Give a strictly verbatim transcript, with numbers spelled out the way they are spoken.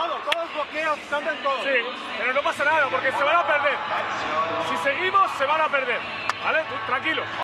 Todo, todos bloqueos, salten todos. Sí, pero no pasa nada porque se van a perder. Si seguimos, se van a perder. ¿Vale? Tú, tranquilo.